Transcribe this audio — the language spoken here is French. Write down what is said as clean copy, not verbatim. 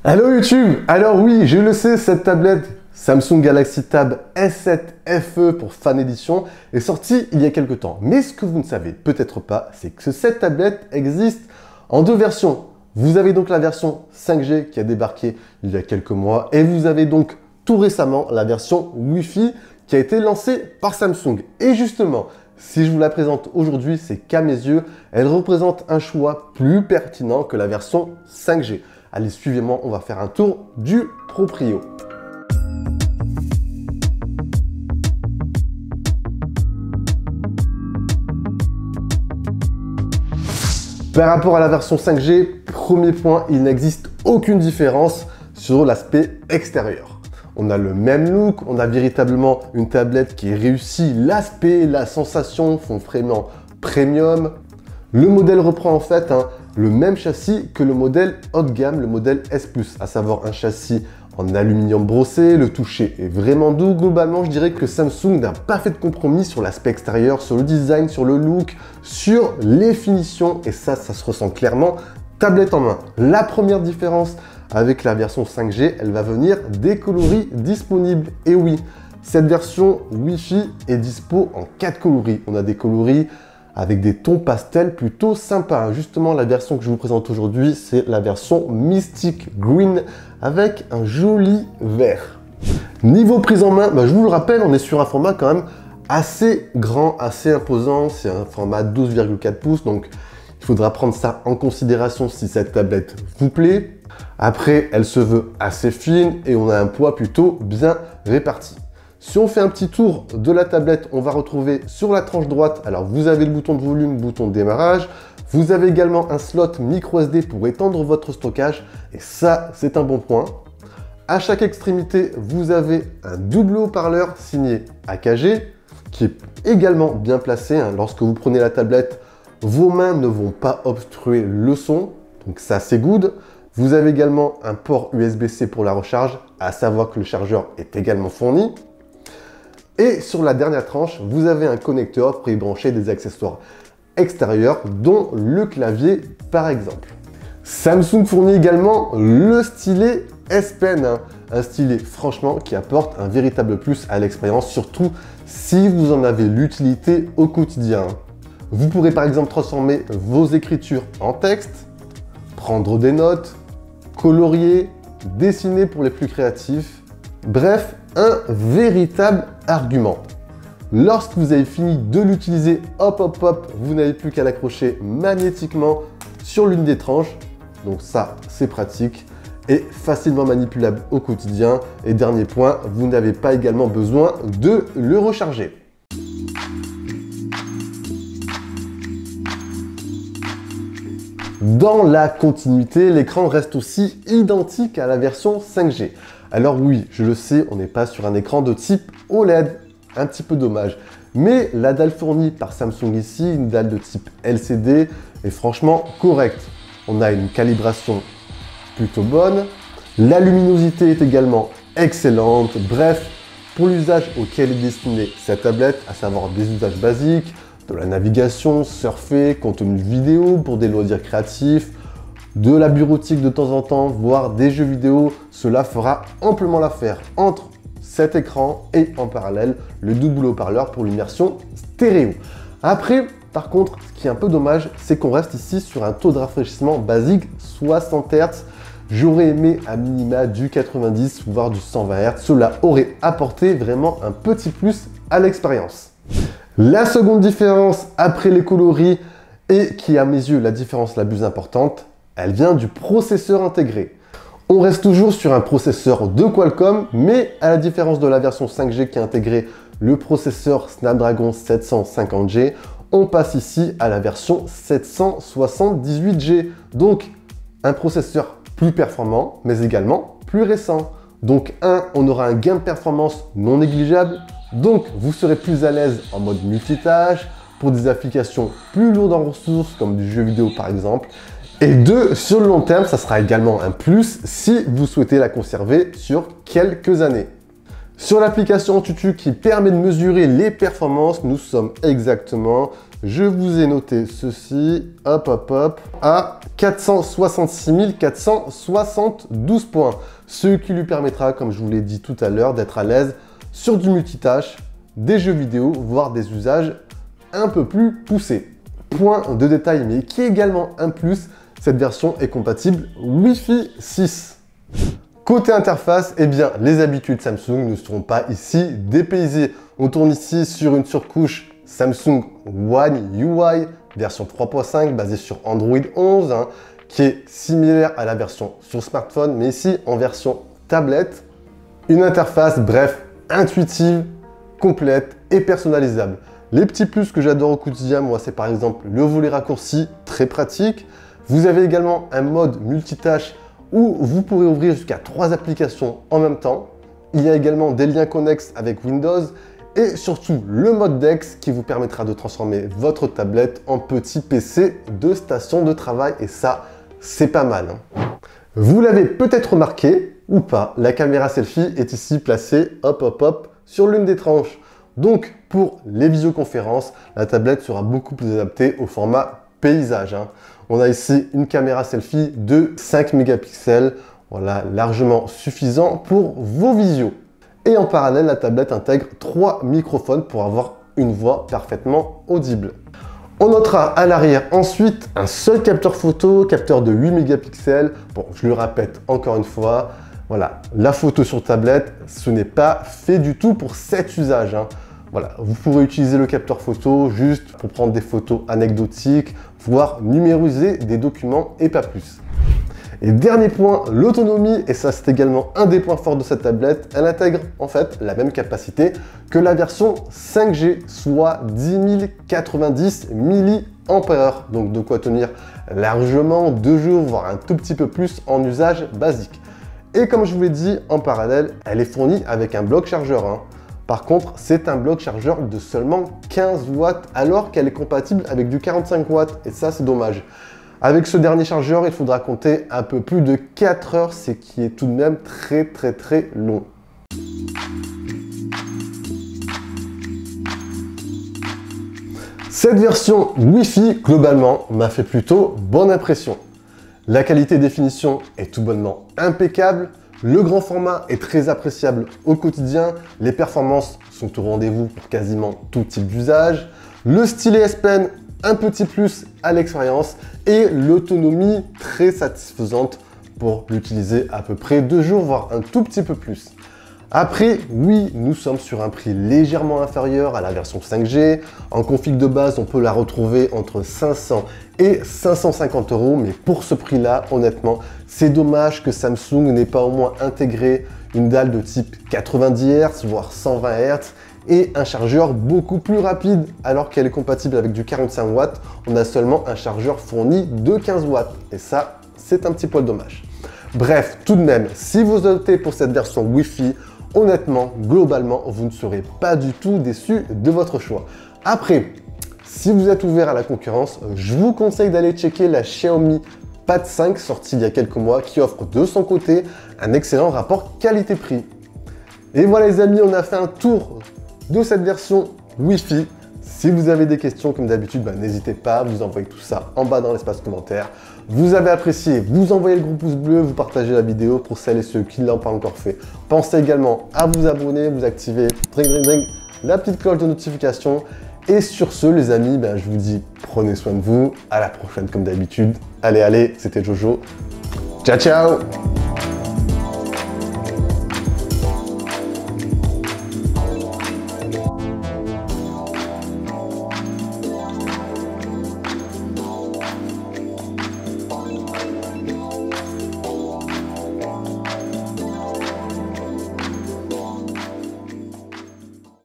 Hello YouTube! Alors oui, je le sais, cette tablette Samsung Galaxy Tab S7 FE pour Fan Edition est sortie il y a quelques temps. Mais ce que vous ne savez peut-être pas, c'est que cette tablette existe en deux versions. Vous avez donc la version 5G qui a débarqué il y a quelques mois et vous avez donc tout récemment la version Wi-Fi qui a été lancée par Samsung. Et justement, si je vous la présente aujourd'hui, c'est qu'à mes yeux, elle représente un choix plus pertinent que la version 5G. Allez, suivez-moi, on va faire un tour du proprio. Par rapport à la version 5G, premier point, il n'existe aucune différence sur l'aspect extérieur. On a le même look, on a véritablement une tablette qui réussit l'aspect, la sensation font vraiment premium. Le modèle reprend en fait le même châssis que le modèle haut de gamme, le modèle S+, à savoir un châssis en aluminium brossé, le toucher est vraiment doux. Globalement, je dirais que Samsung n'a pas fait de compromis sur l'aspect extérieur, sur le design, sur le look, sur les finitions, et ça se ressent clairement tablette en main. La première différence avec la version 5G, elle va venir des coloris disponibles. Et oui, cette version Wi-Fi est dispo en 4 coloris. On a des coloris avec des tons pastels plutôt sympas. Justement, la version que je vous présente aujourd'hui, c'est la version Mystic Green avec un joli vert. Niveau prise en main, je vous le rappelle, on est sur un format quand même assez grand, assez imposant. C'est un format 12,4 pouces, donc il faudra prendre ça en considération si cette tablette vous plaît. Après, elle se veut assez fine et on a un poids plutôt bien réparti. Si on fait un petit tour de la tablette, on va retrouver sur la tranche droite, alors vous avez le bouton de volume, bouton de démarrage. Vous avez également un slot micro SD pour étendre votre stockage. Et ça, c'est un bon point. À chaque extrémité, vous avez un double haut-parleur signé AKG qui est également bien placé. Lorsque vous prenez la tablette, vos mains ne vont pas obstruer le son. Donc ça, c'est good. Vous avez également un port USB-C pour la recharge, à savoir que le chargeur est également fourni. Et sur la dernière tranche, vous avez un connecteur pour y brancher des accessoires extérieurs, dont le clavier par exemple. Samsung fournit également le stylet S Pen, un stylet franchement qui apporte un véritable plus à l'expérience, surtout si vous en avez l'utilité au quotidien. Vous pourrez par exemple transformer vos écritures en texte, prendre des notes, colorier, dessiner pour les plus créatifs. Bref, un véritable argument. Lorsque vous avez fini de l'utiliser, hop, vous n'avez plus qu'à l'accrocher magnétiquement sur l'une des tranches. Donc ça, c'est pratique et facilement manipulable au quotidien. Et dernier point, vous n'avez pas également besoin de le recharger. Dans la continuité, l'écran reste aussi identique à la version 5G. Alors oui, je le sais, on n'est pas sur un écran de type OLED, un petit peu dommage. Mais la dalle fournie par Samsung ici, une dalle de type LCD, est franchement correcte. On a une calibration plutôt bonne, la luminosité est également excellente. Bref, pour l'usage auquel est destinée cette tablette, à savoir des usages basiques, de la navigation, surfer, contenu vidéo pour des loisirs créatifs, de la bureautique de temps en temps, voire des jeux vidéo, cela fera amplement l'affaire entre cet écran et en parallèle le double haut-parleur pour l'immersion stéréo. Après, par contre, ce qui est un peu dommage, c'est qu'on reste ici sur un taux de rafraîchissement basique 60 Hz. J'aurais aimé à minima du 90 voire du 120 Hz. Cela aurait apporté vraiment un petit plus à l'expérience. La seconde différence après les coloris et qui est à mes yeux la différence la plus importante, elle vient du processeur intégré. On reste toujours sur un processeur de Qualcomm, mais à la différence de la version 5G qui a intégré le processeur Snapdragon 750G, on passe ici à la version 778G. Donc un processeur plus performant, mais également plus récent. Donc on aura un gain de performance non négligeable. Donc vous serez plus à l'aise en mode multitâche, pour des applications plus lourdes en ressources, comme du jeu vidéo par exemple. Et deux, sur le long terme, ça sera également un plus si vous souhaitez la conserver sur quelques années. Sur l'application AnTuTu qui permet de mesurer les performances, nous sommes exactement, je vous ai noté ceci, hop hop hop, à 466 472 points. Ce qui lui permettra, comme je vous l'ai dit tout à l'heure, d'être à l'aise sur du multitâche, des jeux vidéo, voire des usages un peu plus poussés. Point de détail, mais qui est également un plus, cette version est compatible Wi-Fi 6. Côté interface, eh bien, les habitudes Samsung ne seront pas ici dépaysées. On tourne ici sur une surcouche Samsung One UI version 3.5 basée sur Android 11, qui est similaire à la version sur smartphone, mais ici en version tablette. Une interface, bref, intuitive, complète et personnalisable. Les petits plus que j'adore au quotidien, moi, c'est par exemple le volet raccourci, très pratique. Vous avez également un mode multitâche où vous pourrez ouvrir jusqu'à 3 applications en même temps. Il y a également des liens connexes avec Windows et surtout le mode DeX qui vous permettra de transformer votre tablette en petit PC de station de travail et ça, c'est pas mal. Vous l'avez peut-être remarqué ou pas, la caméra selfie est ici placée hop hop hop sur l'une des tranches. Donc pour les visioconférences, la tablette sera beaucoup plus adaptée au format paysage. On a ici une caméra selfie de 5 mégapixels, voilà, largement suffisant pour vos visios. Et en parallèle, la tablette intègre 3 microphones pour avoir une voix parfaitement audible. On notera à l'arrière ensuite un seul capteur photo, capteur de 8 mégapixels. Bon, je le répète encore une fois, voilà, la photo sur tablette, ce n'est pas fait du tout pour cet usage. Voilà, vous pourrez utiliser le capteur photo juste pour prendre des photos anecdotiques, voire numériser des documents et pas plus. Et dernier point, l'autonomie, et ça c'est également un des points forts de cette tablette, elle intègre en fait la même capacité que la version 5G, soit 10 090 mAh. Donc de quoi tenir largement 2 jours, voire un tout petit peu plus en usage basique. Et comme je vous l'ai dit, en parallèle, elle est fournie avec un bloc chargeur. Par contre, c'est un bloc chargeur de seulement 15 watts alors qu'elle est compatible avec du 45 watts et ça c'est dommage. Avec ce dernier chargeur, il faudra compter un peu plus de 4 heures, ce qui est tout de même très long. Cette version Wi-Fi, globalement, m'a fait plutôt bonne impression. La qualité définition est tout bonnement impeccable. Le grand format est très appréciable au quotidien, les performances sont au rendez-vous pour quasiment tout type d'usage, le stylet S Pen, un petit plus à l'expérience et l'autonomie très satisfaisante pour l'utiliser à peu près 2 jours, voire un tout petit peu plus. Après, oui, nous sommes sur un prix légèrement inférieur à la version 5G. En config de base, on peut la retrouver entre 500 et 550 €, mais pour ce prix-là, honnêtement, c'est dommage que Samsung n'ait pas au moins intégré une dalle de type 90 Hz, voire 120 Hz, et un chargeur beaucoup plus rapide. Alors qu'elle est compatible avec du 45 watts, on a seulement un chargeur fourni de 15 watts, et ça, c'est un petit poil dommage. Bref, tout de même, si vous optez pour cette version Wi-Fi, honnêtement, globalement, vous ne serez pas du tout déçu de votre choix. Après, si vous êtes ouvert à la concurrence, je vous conseille d'aller checker la Xiaomi Pad 5 sortie il y a quelques mois qui offre de son côté un excellent rapport qualité-prix. Et voilà les amis, on a fait un tour de cette version Wi-Fi. Si vous avez des questions comme d'habitude, n'hésitez pas, vous envoyez tout ça en bas dans l'espace commentaire. Vous avez apprécié, vous envoyez le gros pouce bleu, vous partagez la vidéo pour celles et ceux qui ne l'ont pas encore fait. Pensez également à vous abonner, vous activer la petite cloche de notification. Et sur ce les amis, je vous dis prenez soin de vous, à la prochaine comme d'habitude. Allez, c'était Jojo, ciao ciao.